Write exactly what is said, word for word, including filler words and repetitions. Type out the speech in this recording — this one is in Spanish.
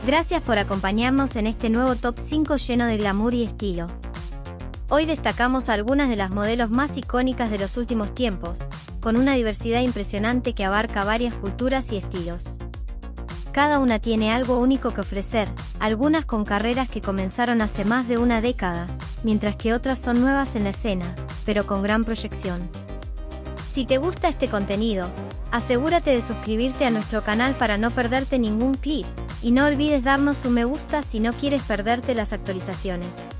Gracias por acompañarnos en este nuevo top cinco lleno de glamour y estilo. Hoy destacamos algunas de las modelos más icónicas de los últimos tiempos, con una diversidad impresionante que abarca varias culturas y estilos. Cada una tiene algo único que ofrecer, algunas con carreras que comenzaron hace más de una década, mientras que otras son nuevas en la escena, pero con gran proyección. Si te gusta este contenido, asegúrate de suscribirte a nuestro canal para no perderte ningún clip, y no olvides darnos un me gusta si no quieres perderte las actualizaciones.